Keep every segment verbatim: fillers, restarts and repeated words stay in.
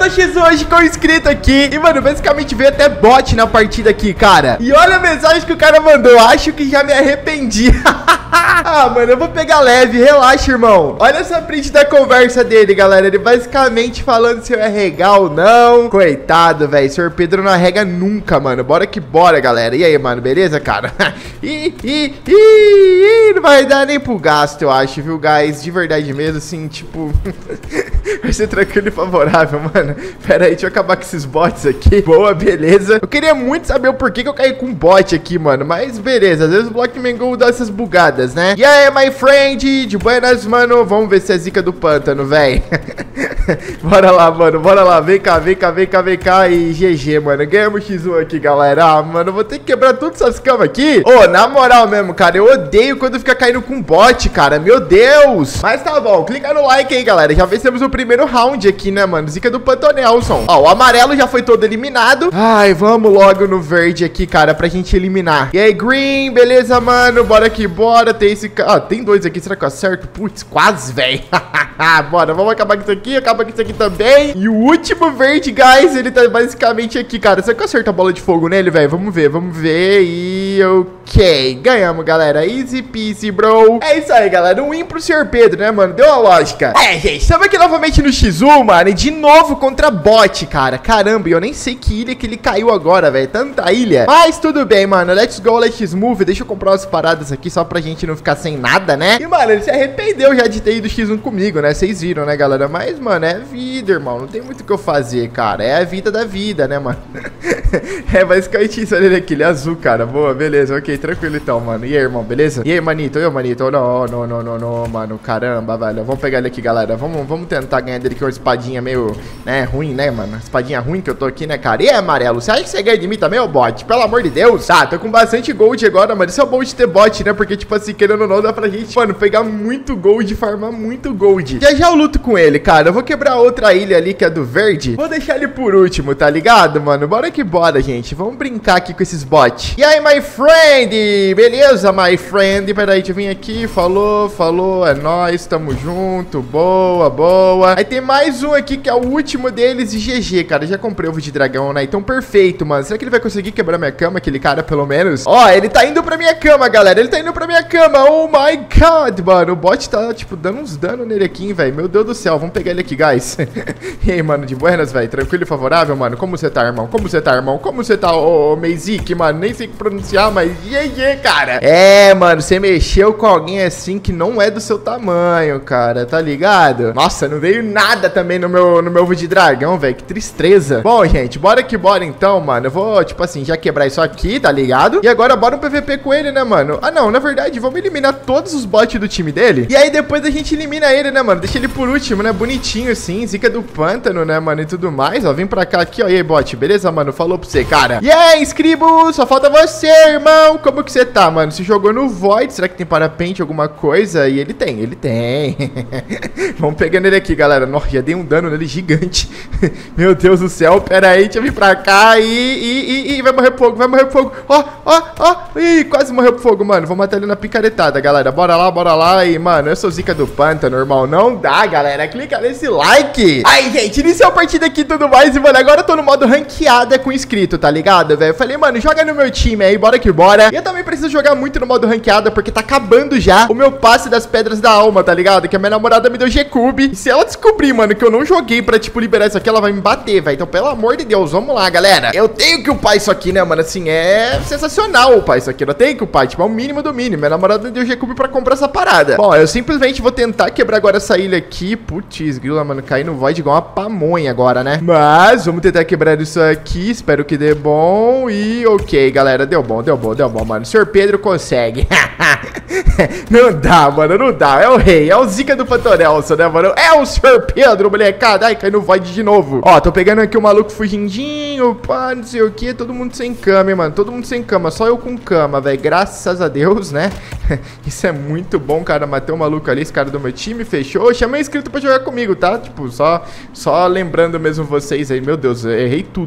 no X hoje com o inscrito aqui. E, mano, basicamente veio até bot na partida aqui, cara. E olha a mensagem que o cara mandou. Acho que já me arrependi. Ah, mano, eu vou pegar leve. Relaxa, irmão. Olha essa print da conversa dele, galera. Ele basicamente falando se eu é regar ou não. Coitado, velho. senhor Pedro não arrega nunca, mano. Bora que bora, galera. E aí, mano, beleza, cara? Ih, ih, ih, não vai dar nem pro gasto, eu acho, viu, guys? De verdade mesmo, assim, tipo... Vai ser tranquilo e favorável, mano. Pera aí, deixa eu acabar com esses bots aqui. Boa, beleza. Eu queria muito saber o porquê que eu caí com bot aqui, mano. Mas beleza, às vezes o Block Mango dá essas bugadas, né? E aí, my friend, de buenas, mano. Vamos ver se é zica do pântano, velho. Bora lá, mano, bora lá. Vem cá, vem cá, vem cá, vem cá. E G G, mano. Ganhamos X um aqui, galera. Ah, mano, eu vou ter que quebrar todas essas camas aqui. Ô, oh, na moral mesmo, cara, eu odeio quando fica caindo com bot, cara. Meu Deus. Mas tá bom, clica no like aí, galera. Já vencemos o primeiro round aqui, né, mano? Zica do Pantonelson. Ó, o amarelo já foi todo eliminado. Ai, vamos logo no verde aqui, cara, pra gente eliminar. E aí, green, beleza, mano? Bora aqui, bora. Tem esse... Ah, tem dois aqui. Será que eu acerto? Putz, quase, velho. Bora, vamos acabar com isso aqui. Acaba com isso aqui também. E o último verde, guys, ele tá basicamente aqui, cara. Será que eu acerto a bola de fogo nele, velho? Vamos ver, vamos ver. E ok, ganhamos, galera. Easy peasy, bro. É isso aí, galera. Um win pro senhor Pedro, né, mano? Deu a lógica. É, gente, estamos aqui novamente no X um, mano. E de novo contra bot, cara. Caramba, e eu nem sei que ilha que ele caiu agora, velho. Tanta ilha. Mas tudo bem, mano. Let's go, let's move. Deixa eu comprar umas paradas aqui só pra gente não ficar sem nada, né? E, mano, ele se arrependeu já de ter ido X um comigo, né? Vocês viram, né, galera? Mas, mano, é vida, irmão. Não tem muito o que eu fazer, cara. É a vida da vida, né, mano? É basicamente isso. Olha ele aqui, ele é azul, cara. Boa, beleza. Ok, tranquilo então, mano. E aí, irmão, beleza? E aí, manito? Eu, manito? Não, não, não, não, não, mano. Caramba, velho. Vamos pegar ele aqui, galera. Vamos, vamos tentar ganhar dele aqui uma espadinha meio, né, ruim, né, mano? Espadinha ruim que eu tô aqui, né, cara? E aí, amarelo? Você acha que você ganha de mim também, ô bot? Pelo amor de Deus. Tá, tô com bastante gold agora, mano. Isso é bom de ter bot, né? Porque, tipo assim, querendo ou não, dá pra gente, mano, pegar muito gold, farmar muito gold. Já já eu luto com ele, cara. Eu vou quebrar outra ilha ali, que é do verde. Vou deixar ele por último, tá ligado, mano? Bora que bora, gente. Vamos brincar aqui com esses bots. E aí, my friend? Beleza, my friend? Peraí, deixa eu vir aqui. Falou, falou. É nóis, tamo junto. Boa, boa. Aí tem mais um aqui, que é o último deles. E G G, cara. Já comprei ovo de dragão, né? Então, perfeito, mano. Será que ele vai conseguir quebrar minha cama, aquele cara, pelo menos? Ó, ele tá indo pra minha cama, galera. Ele tá indo pra minha cama. Oh, my God, mano. O bot tá, tipo, dando uns danos nele aqui, velho. Meu Deus do céu. Vamos pegar ele aqui, guys. E aí, mano, de buenas, velho. Tranquilo e favorável, mano. Como você tá, irmão? Como você tá, irmão? Como você tá, ô, ô Meizik, mano? Nem sei pronunciar, mas G G, cara. É, mano, você mexeu com alguém assim que não é do seu tamanho, cara. Tá ligado? Nossa, não veio nada também no meu, no meu ovo de dragão, velho. Que tristeza. Bom, gente, bora que bora então, mano. Eu vou, tipo assim, já quebrar isso aqui, tá ligado? E agora bora um P V P com ele, né, mano? Ah, não, na verdade, vamos eliminar todos os bots do time dele. E aí depois a gente elimina ele, né, mano? Deixa ele por último, né? Bonitinho assim, zica do pântano, né, mano? E tudo mais, ó. Vem pra cá aqui, ó. E aí, bot, beleza, mano? Falou pra você, cara. E aí, inscribo, só falta você, irmão. Como que você tá, mano? Se jogou no Void, será que tem parapente, alguma coisa? E ele tem, ele tem. Vamos pegando ele aqui, galera. Nossa, já dei um dano nele gigante. Meu Deus do céu. Pera aí, deixa eu vir pra cá e... E, e, e vai morrer por fogo, vai morrer por fogo. Ó, ó, ó. Ih, quase morreu por fogo, mano. Vou matar ele na picaretada, galera. Bora lá, bora lá. E, mano, eu sou zica do pântano, irmão. Não dá, galera. Clica nesse like. Aí, gente, iniciou a partida aqui e tudo mais. E, mano, agora eu tô no modo ranqueada com inscrito, tá ligado, velho? Falei, mano, joga no meu time aí, bora que bora. E eu também preciso jogar muito no modo ranqueada, porque tá acabando já o meu passe das pedras da alma, tá ligado? Que a minha namorada me deu G-Cube. E se ela descobrir, mano, que eu não joguei pra, tipo, liberar isso aqui, ela vai me bater, velho. Então, pelo amor de Deus, vamos lá, galera. Eu tenho que upar isso aqui, né, mano? Assim, é sensacional upar isso aqui. Eu tenho que upar, tipo, é o mínimo do mínimo. Minha namorada me deu G-Cube pra comprar essa parada. Bom, eu simplesmente vou tentar quebrar agora essa ilha aqui. Putz, grila, mano, cair no void igual uma pamonha agora, né? Mas, vamos tentar quebrar isso aqui. Espero que dê bom. E, ok, galera, deu bom, deu bom, deu bom, mano. O senhor Pedro consegue. Não dá, mano, não dá. É o rei, é o zica do Pantonelson, né, mano? É o senhor Pedro, molecada. Ai, cai no void de novo. Ó, tô pegando aqui o maluco fugindinho, pá, não sei o que. Todo mundo sem cama, hein, mano. Todo mundo sem cama, só eu com cama, velho. Graças a Deus, né? Isso é muito bom, cara. Matei o maluco ali, esse cara do meu time, fechou. Chamei inscrito pra jogar comigo, tá? Tipo, só, só lembrando mesmo vocês aí. Meu Deus, eu errei tudo, cara.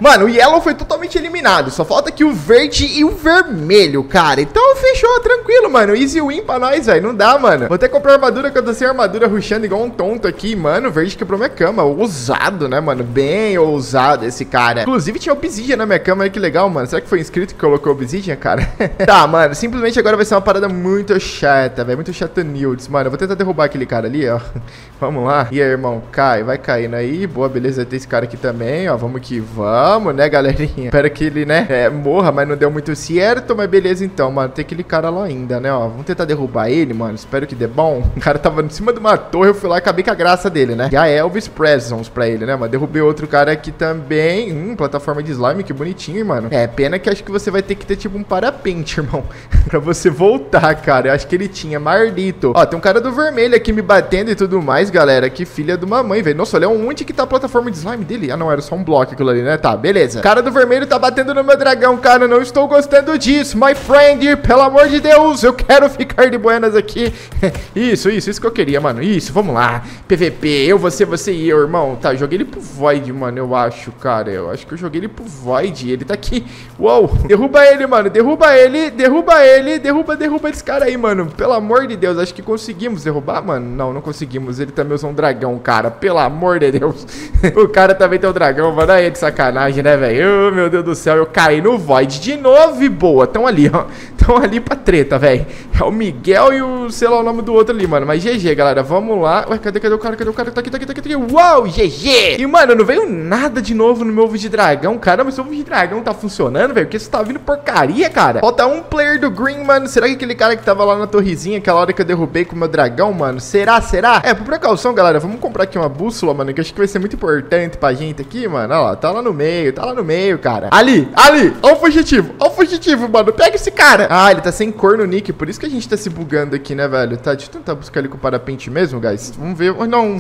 Mano, o Yellow foi totalmente eliminado. Só falta aqui o verde e o vermelho, cara. Então fechou, tranquilo, mano. Easy win pra nós, velho. Não dá, mano. Vou até comprar armadura, que eu tô sem armadura, rushando igual um tonto aqui. Mano, o verde quebrou minha cama. Ousado, né, mano? Bem ousado esse cara. Inclusive tinha obsidian na minha cama. Olha que legal, mano. Será que foi inscrito que colocou obsidian, cara? Tá, mano. Simplesmente agora vai ser uma parada muito chata, velho. Muito chata nudes. Mano, eu vou tentar derrubar aquele cara ali, ó. Vamos lá. E aí, irmão? Cai. Vai caindo aí. Boa, beleza. Tem esse cara aqui também, ó. Vamos que vamos, né, galerinha? Espero que ele, né, é, morra, mas não deu muito certo. Mas beleza, então, mano. Tem aquele cara lá ainda, né, ó. Vamos tentar derrubar ele, mano. Espero que dê bom. O cara tava em cima de uma torre. Eu fui lá e acabei com a graça dele, né? Já é Elvis Presons pra ele, né, mano? Derrubei outro cara aqui também. Hum, plataforma de slime. Que bonitinho, hein, mano? É, pena que acho que você vai ter que ter, tipo, um parapente, irmão. Pra você voltar, cara. Eu acho que ele tinha. Mardito. Ó, tem um cara do vermelho aqui me batendo e tudo mais, galera. Que filha de uma mãe, velho. Nossa, olha onde que tá a plataforma de slime dele. Ah, não, era só um bloco aquilo ali, né? Tá, beleza. Cara do vermelho tá batendo no meu dragão, cara. Não estou gostando disso, my friend. Pelo amor de Deus, eu quero ficar de buenas aqui. Isso, isso, isso que eu queria, mano. Isso, vamos lá. P V P, eu, você, você e eu, irmão. Tá, joguei ele pro Void, mano, eu acho, cara. Eu acho que eu joguei ele pro Void. Ele tá aqui. Uou, derruba ele, mano. Derruba ele, derruba ele. Derruba, derruba esse cara aí, mano. Pelo amor de Deus, acho que conseguimos derrubar, mano. Não, não conseguimos. Ele também usa um dragão, cara. Pelo amor de Deus. O cara também tem um dragão, mano. Aí de sacanagem, né, velho? Oh, meu Deus do céu, eu caí no Void de novo e boa. Tão ali, ó. Tão ali pra treta, velho. É o Miguel e o, sei lá, o nome do outro ali, mano. Mas G G, galera. Vamos lá. Ué, cadê, cadê o cara? Cadê o cara? Tá aqui, tá aqui, tá aqui, tá aqui. Uau, G G. E, mano, não veio nada de novo no meu ovo de dragão. Caramba, esse ovo de dragão tá funcionando, velho. Porque isso tá vindo porcaria, cara. Falta um player do Green, mano. Será que aquele cara que tava lá na torrezinha, aquela hora que eu derrubei com o meu dragão, mano? Será? Será? É, por precaução, galera, vamos comprar aqui uma bússola, mano, que eu acho que vai ser muito importante pra gente aqui, mano. Olha lá, tá lá no meio, tá lá no meio, cara. Ali, ali, ó o fugitivo, ó o fugitivo, mano. Pega esse cara. Ah, ele tá sem cor no nick, por isso que a gente tá se bugando aqui, né, velho? Tá, deixa eu tentar buscar ele com o parapente mesmo, guys. Vamos ver. Oh, não.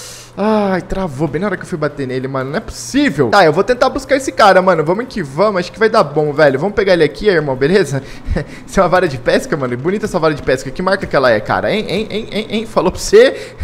Ai, travou bem na hora que eu fui bater nele, mano. Não é possível. Tá, eu vou tentar buscar esse cara, mano. Vamos que vamos. Acho que vai dar bom, velho. Vamos pegar ele aqui, irmão, beleza? Isso é uma vara de pesca, mano. Bonita essa vara de pesca. Que marca que ela é, cara? Hein, hein, hein, hein, hein? Falou pra você?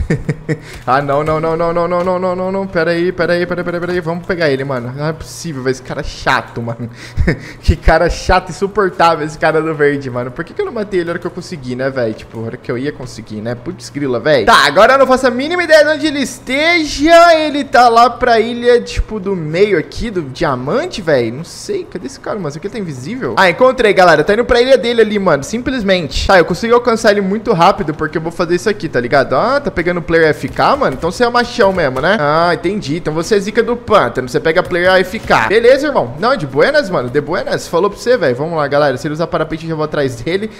Ah, não, não, não, não, não, não, não, não, não, não. Pera aí, pera aí, pera aí, pera aí, pera aí. Vamos pegar ele, mano. Não é possível, velho. Esse cara é chato, mano. Que cara chato, insuportável esse cara do verde, mano. Por que que eu não matei ele na hora que eu consegui, né, velho? Tipo, na hora que eu ia conseguir, né? Putz grila, velho. Tá, agora eu não faço a mínima ideia de onde ele esteja. Ele tá lá pra ilha, tipo, do meio aqui, do diamante, velho. Não sei, cadê esse cara, mano? Esse aqui tá invisível? Ah, encontrei, galera. Tá indo pra ilha dele ali, mano. Simplesmente. Tá, eu consegui alcançar ele muito rápido, porque eu vou fazer isso aqui, tá ligado? Ah, tá pegando player A F K, mano? Então você é machão mesmo, né? Ah, entendi. Então você é zica do pântano. Você pega player A F K. Beleza, irmão. Não, de buenas, mano. De buenas. Falou pra você, velho. Vamos lá, galera. Se ele usar parapente, eu já vou atrás dele.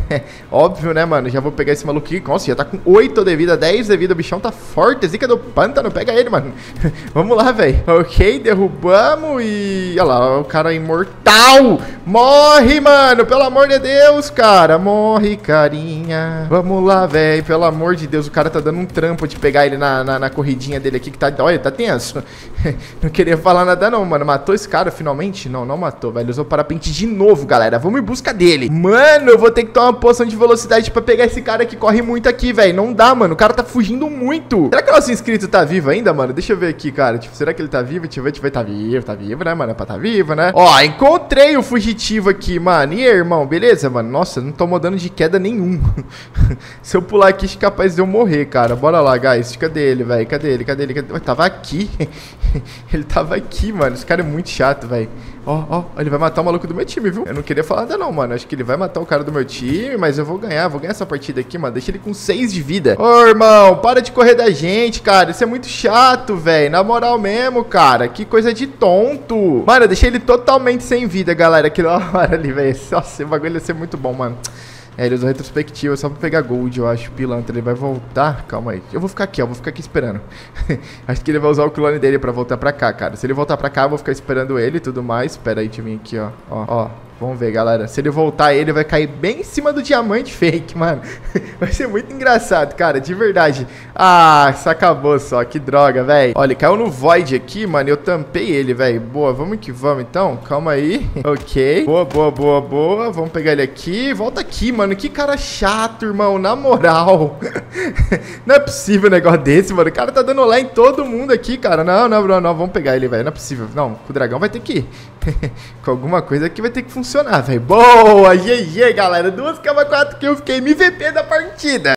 Óbvio, né, mano? Já vou pegar esse maluco aqui. Nossa, já tá com oito de vida, dez de vida. O bichão tá forte. Zica do pântano. Pega ele, mano. Vamos lá, velho. Ok, derrubamos e... Olha lá, o cara é imortal. Morre, mano. Pelo amor de Deus, cara. Morre, carinha. Vamos lá, velho. Pelo amor de Deus, o cara tá dando um trampo de pegar ele na, na, na corridinha dele aqui, que tá... Olha, tá tenso. Não queria falar nada não, mano. Matou esse cara finalmente? Não, não matou, velho. Usou parapente de novo, galera. Vamos em busca dele. Mano, eu vou ter que tomar uma poção de velocidade pra pegar esse cara que corre muito aqui, velho. Não dá, mano. O cara tá fugindo muito. Será que o nosso inscrito tá vivo ainda, mano? Deixa eu ver aqui, cara. Tipo, será que ele tá vivo? Deixa eu ver, deixa eu ver. Tá vivo, tá vivo, né, mano? É pra tá vivo, né? Ó, encontrei o fugitivo aqui, mano. E aí, irmão? Beleza, mano? Nossa, não tô dano de queda nenhum. Se eu pular aqui, acho capaz de eu morrer, cara. Bora lá, guys. Cadê ele, velho? Cadê ele? Cadê ele? Cadê... Ué, tava aqui. Ele tava aqui, mano. Esse cara é muito chato, velho. Ó, ó, ele vai matar o maluco do meu time, viu? Eu não queria falar nada não, mano. Acho que ele vai matar o cara do meu time, mas eu vou ganhar. Vou ganhar essa partida aqui, mano. Deixa ele com seis de vida. Ô, irmão, para de correr da gente, cara. Isso é muito chato, velho. Na moral mesmo, cara. Que coisa de tonto. Mano, eu deixei ele totalmente sem vida, galera. Aquela hora ali, velho. Nossa, o bagulho ia ser muito bom, mano. É, ele usou retrospectiva só pra pegar gold, eu acho. Pilantra, ele vai voltar. Calma aí. Eu vou ficar aqui, ó. Vou ficar aqui esperando. Acho que ele vai usar o clone dele pra voltar pra cá, cara. Se ele voltar pra cá, eu vou ficar esperando ele e tudo mais. Espera aí de mim aqui, ó. Ó, ó. Vamos ver, galera. Se ele voltar, ele vai cair bem em cima do diamante fake, mano. Vai ser muito engraçado, cara, de verdade. Ah, isso acabou só, que droga, velho. Olha, ele caiu no void aqui, mano, eu tampei ele, velho. Boa, vamos que vamos, então. Calma aí. Ok. Boa, boa, boa, boa. Vamos pegar ele aqui. Volta aqui, mano. Que cara chato, irmão, na moral. Não é possível um negócio desse, mano. O cara tá dando lá em todo mundo aqui, cara. Não, não, não, não. Vamos pegar ele, velho. Não é possível. Não, o dragão vai ter que ir. Com alguma coisa aqui vai ter que funcionar, velho. Boa, G G, galera. Duas K quatro que eu fiquei M V P da partida.